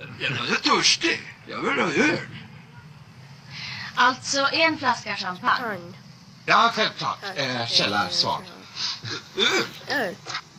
Jag är törstig. Jag vill ha öl. Alltså en flaska champagne. Ja, självklart. Källa svar. Öl.